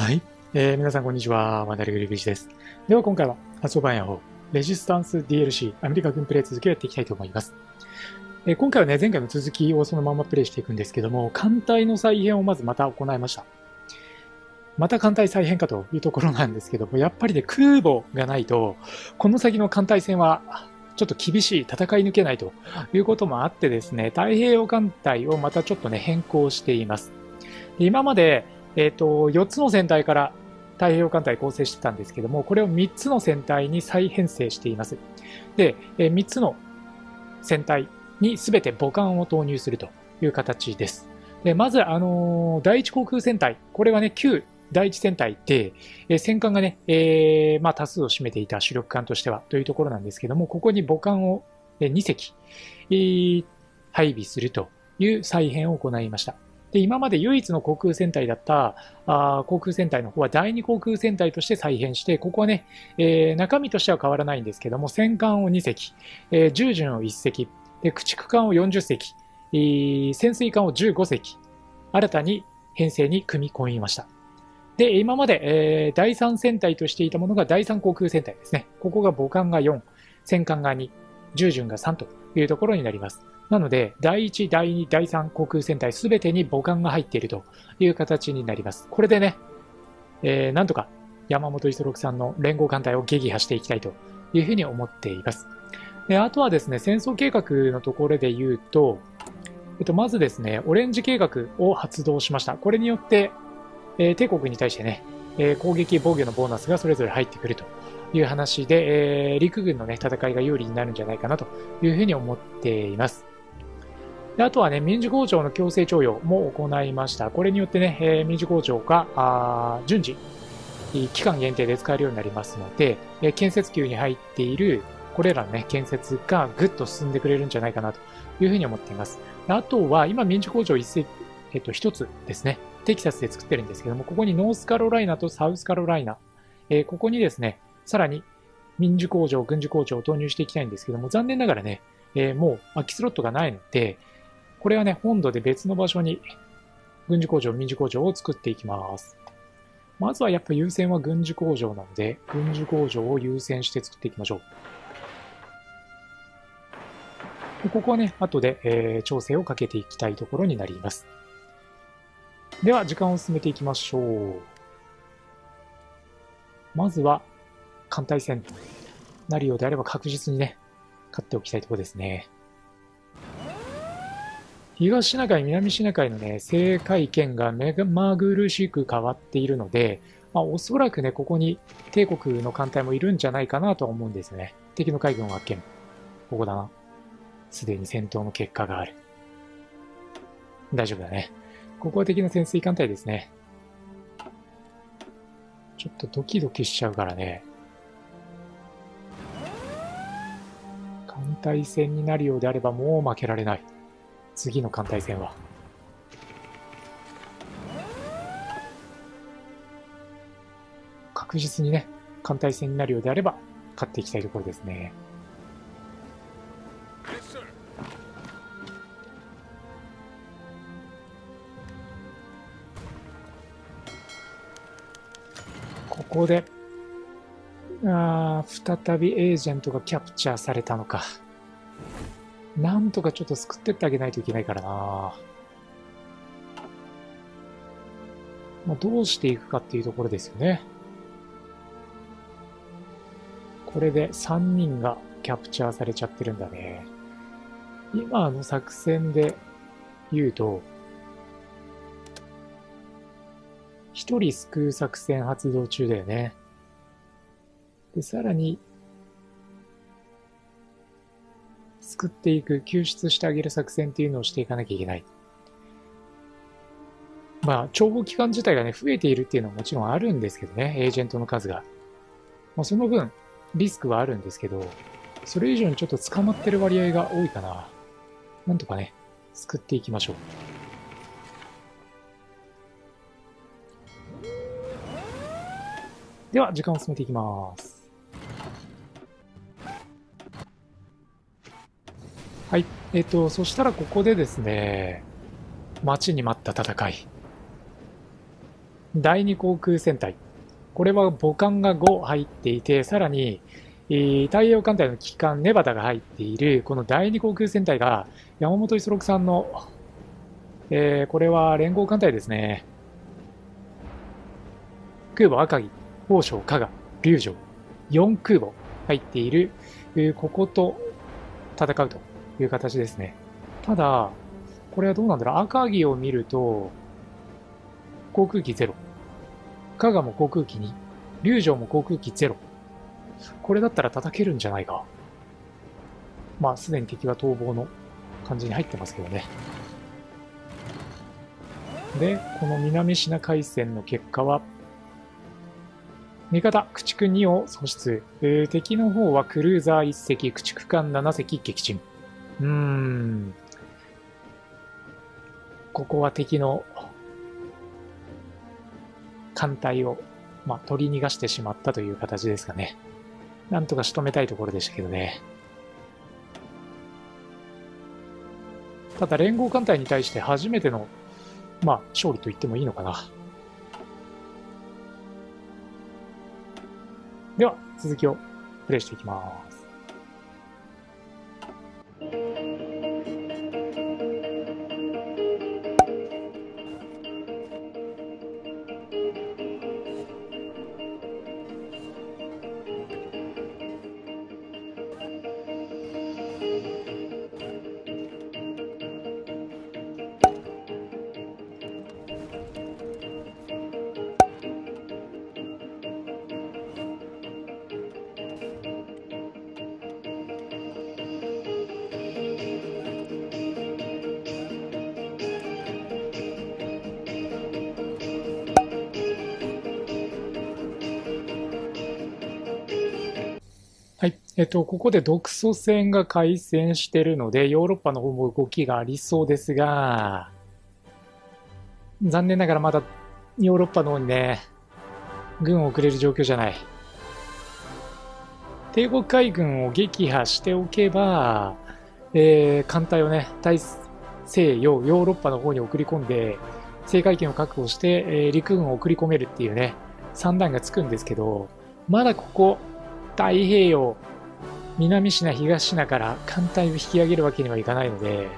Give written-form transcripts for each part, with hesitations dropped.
はい。皆さんこんにちは。マダリグリビーチです。では今回は発想版や方、レジスタンス DLC アメリカ軍プレイ続きをやっていきたいと思います。今回はね、前回の続きをそのままプレイしていくんですけども、艦隊の再編をまずまた行いました。また艦隊再編かというところなんですけども、やっぱりね、空母がないと、この先の艦隊戦はちょっと厳しい、戦い抜けないということもあってですね、太平洋艦隊をまたちょっとね、変更しています。今まで4つの戦隊から太平洋艦隊構成してたんですけども、これを3つの戦隊に再編成しています。で、3つの戦隊に全て母艦を投入するという形です。でまず、第一航空戦隊、これはね、旧第一戦隊で、戦艦がね、多数を占めていた主力艦としてはというところなんですけども、ここに母艦を2隻、配備するという再編を行いました。で今まで唯一の航空戦隊だった航空戦隊の方は第二航空戦隊として再編して、ここはね、中身としては変わらないんですけども、戦艦を2隻、従順を1隻、で駆逐艦を40隻、潜水艦を15隻、新たに編成に組み込みました。で今まで、第3戦隊としていたものが第3航空戦隊ですね。ここが母艦が4、戦艦が2、従順が3というところになります。なので、第1、第2、第3航空戦隊すべてに母艦が入っているという形になります。これでね、なんとか山本五十六さんの連合艦隊を撃破していきたいというふうに思っています。であとはですね、戦争計画のところで言うと、まずですね、オレンジ計画を発動しました。これによって、帝国に対してね、攻撃防御のボーナスがそれぞれ入ってくるという話で、陸軍のね、戦いが有利になるんじゃないかなというふうに思っています。であとはね、民事工場の強制徴用も行いました。これによってね、民事工場が順次、期間限定で使えるようになりますので、建設級に入っているこれらのね、建設がぐっと進んでくれるんじゃないかなというふうに思っています。あとは、今、民事工場一つですね、テキサスで作ってるんですけども、ここにノースカロライナとサウスカロライナ、ここにですね、さらに民事工場、軍事工場を投入していきたいんですけども、残念ながらね、もう空きスロットがないので、これはね、本土で別の場所に軍事工場、民事工場を作っていきます。まずはやっぱ優先は軍事工場なので、軍事工場を優先して作っていきましょう。でここはね、後で、調整をかけていきたいところになります。では、時間を進めていきましょう。まずは、艦隊戦なるようであれば確実にね、勝っておきたいところですね。東シナ海、南シナ海のね、制海権が目まぐるしく変わっているので、おそらくね、ここに帝国の艦隊もいるんじゃないかなとは思うんですよね。敵の海軍を発見。ここだな。すでに戦闘の結果がある。大丈夫だね。ここは敵の潜水艦隊ですね。ちょっとドキドキしちゃうからね。艦隊戦になるようであればもう負けられない。次の艦隊戦は。確実にね、艦隊戦になるようであれば勝っていきたいところですね。ここで、再びエージェントがキャプチャーされたのか。なんとかちょっと救ってってあげないといけないからな。どうしていくかっていうところですよね。これで3人がキャプチャーされちゃってるんだね。今の作戦で言うと、1人救う作戦発動中だよね。で、さらに、救っていく、救出してあげる作戦っていうのをしていかなきゃいけない。諜報機関自体がね、増えているっていうのはもちろんあるんですけどね、エージェントの数が。その分、リスクはあるんですけど、それ以上にちょっと捕まってる割合が多いかな。なんとかね、救っていきましょう。では、時間を進めていきます。はい。そしたらここでですね、待ちに待った戦い。 第2航空戦隊。これは母艦が5入っていて、さらに、太平洋艦隊の旗艦ネバダが入っている、この第2航空戦隊が山本五十六さんの、これは連合艦隊ですね。空母赤城、宝生、加賀、龍城、4空母入っている、ここと戦うという形ですね。ただ、これはどうなんだろう。赤城を見ると、航空機0。加賀も航空機2。龍城も航空機0。これだったら叩けるんじゃないか。まあ、すでに敵は逃亡の感じに入ってますけどね。で、この南シナ海戦の結果は、味方、駆逐2を喪失。敵の方はクルーザー1隻、駆逐艦7隻撃沈。ここは敵の艦隊を、取り逃がしてしまったという形ですかね。なんとか仕留めたいところでしたけどね。ただ連合艦隊に対して初めての、勝利と言ってもいいのかな。では、続きをプレイしていきます。はい。ここで独ソ戦が開戦しているので、ヨーロッパの方も動きがありそうですが、残念ながらまだヨーロッパの方にね、軍を送れる状況じゃない。帝国海軍を撃破しておけば、艦隊をね、大西洋、ヨーロッパの方に送り込んで、制海権を確保して、陸軍を送り込めるっていうね、算段がつくんですけど、まだここ、太平洋、南シナ、東シナから艦隊を引き上げるわけにはいかないので、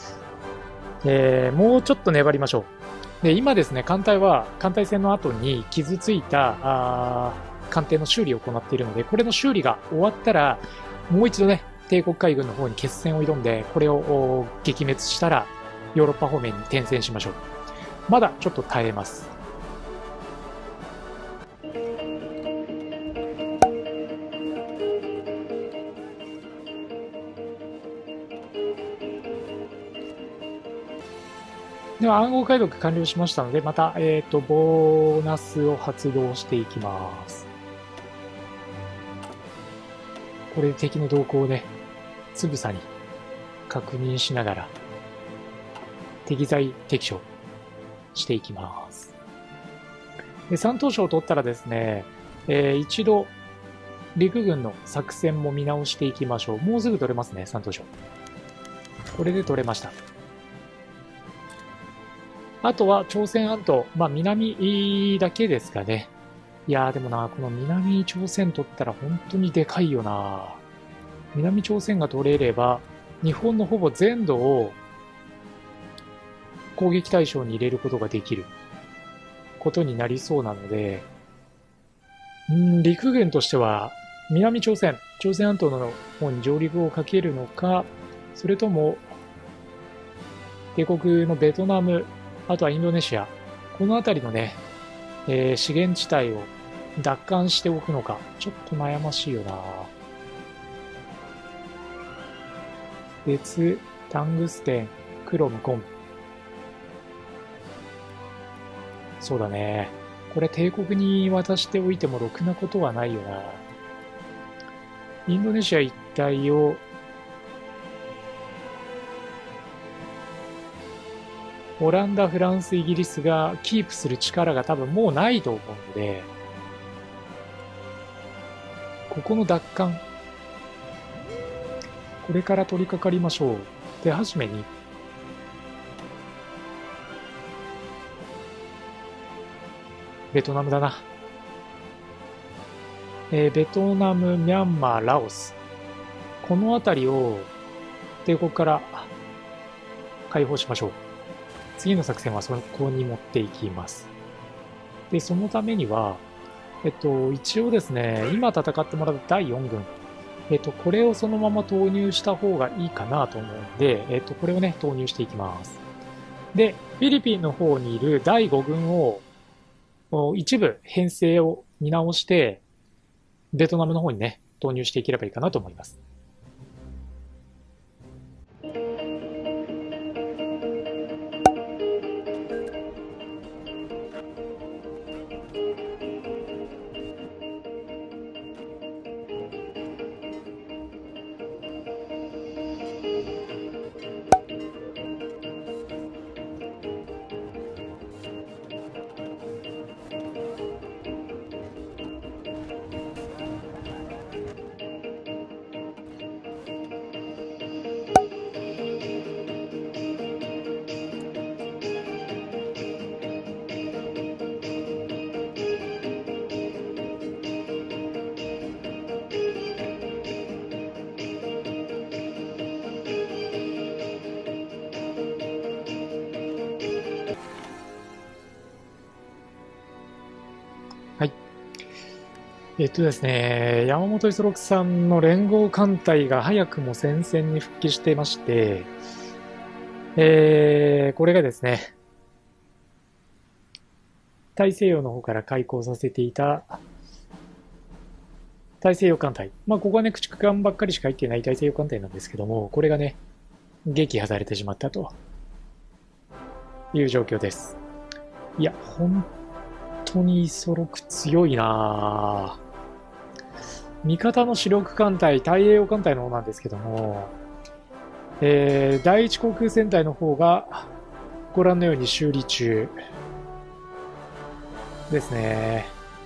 もうちょっと粘りましょう。で、今ですね、艦隊は、艦隊戦の後に傷ついた艦艇の修理を行っているので、これの修理が終わったら、もう一度ね、帝国海軍の方に決戦を挑んで、これを撃滅したら、ヨーロッパ方面に転戦しましょう。まだちょっと耐えます。では暗号解読完了しましたので、また、ボーナスを発動していきます。これで敵の動向をね、つぶさに確認しながら、適材適所していきます。で、山東省を取ったらですね、一度、陸軍の作戦も見直していきましょう。もうすぐ取れますね、山東省。これで取れました。あとは朝鮮半島、南だけですかね。いやーでもな、この南朝鮮取ったら本当にでかいよな。南朝鮮が取れれば、日本のほぼ全土を攻撃対象に入れることができることになりそうなので、陸軍としては、南朝鮮、朝鮮半島の方に上陸をかけるのか、それとも、帝国のベトナム、あとはインドネシア、この辺りのね、資源地帯を奪還しておくのか、ちょっと悩ましいよな。鉄、タングステン、クロム、ゴム。そうだね。これ帝国に渡しておいてもろくなことはないよな。インドネシア一帯をオランダ、フランス、イギリスがキープする力が多分もうないと思うので、ここの奪還、これから取り掛かりましょう。手始めに、 ベトナムだな。ベトナム、ミャンマー、ラオス。この辺りを帝国から解放しましょう。次の作戦はそこに持っていきます。で、そのためには、一応ですね、今戦ってもらった第4軍、これをそのまま投入した方がいいかなと思うんで、これをね、投入していきます。で、フィリピンの方にいる第5軍を、一部編成を見直して、ベトナムの方にね、投入していければいいかなと思います。はい。ですね、山本五十六さんの連合艦隊が早くも戦線に復帰してまして、これがですね、大西洋の方から開港させていた大西洋艦隊。まあ、ここはね、駆逐艦ばっかりしか入っていない大西洋艦隊なんですけども、これがね、撃破されてしまったという状況です。いや、本当に五十六強いなぁ。味方の主力艦隊、大西洋艦隊の方なんですけども、第一航空戦隊の方が、ご覧のように修理中ですね。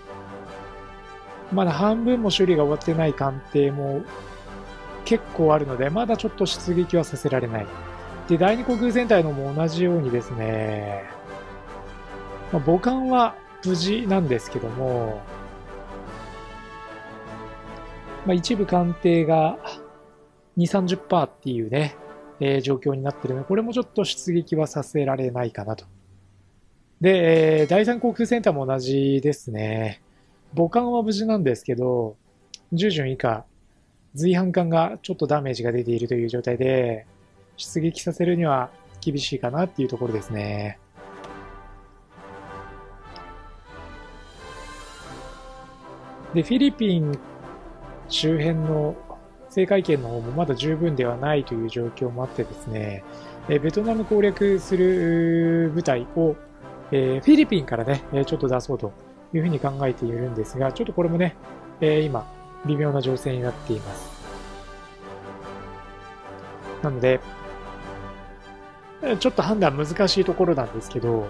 まだ半分も修理が終わってない艦艇も結構あるので、まだちょっと出撃はさせられない。で、第二航空戦隊のも同じようにですね、母艦は無事なんですけども、一部艦艇が2、30%っていうね、状況になってるので、これもちょっと出撃はさせられないかなと。で、第三航空センターも同じですね。母艦は無事なんですけど、10巡以下、随伴艦がちょっとダメージが出ているという状態で、出撃させるには厳しいかなっていうところですね。で、フィリピン周辺の制海権の方もまだ十分ではないという状況もあってですね、ベトナム攻略する部隊を、フィリピンからね、ちょっと出そうというふうに考えているんですが、ちょっとこれもね、今、微妙な情勢になっています。なので、ちょっと判断難しいところなんですけど、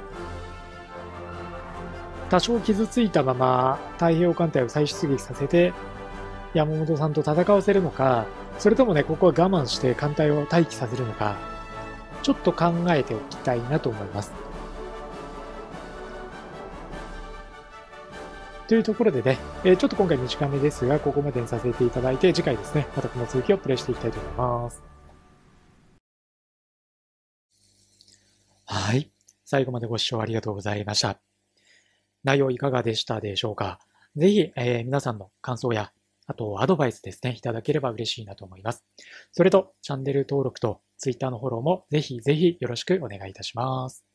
多少傷ついたまま太平洋艦隊を再出撃させて、山本さんと戦わせるのか、それともね、ここは我慢して艦隊を待機させるのか、ちょっと考えておきたいなと思います。というところでね、ちょっと今回短めですが、ここまでにさせていただいて、次回ですね、またこの続きをプレイしていきたいと思います。はい。最後までご視聴ありがとうございました。内容いかがでしたでしょうか。ぜひ、皆さんの感想や、あとアドバイスですね、いただければ嬉しいなと思います。それと、チャンネル登録と Twitter のフォローもぜひぜひよろしくお願いいたします。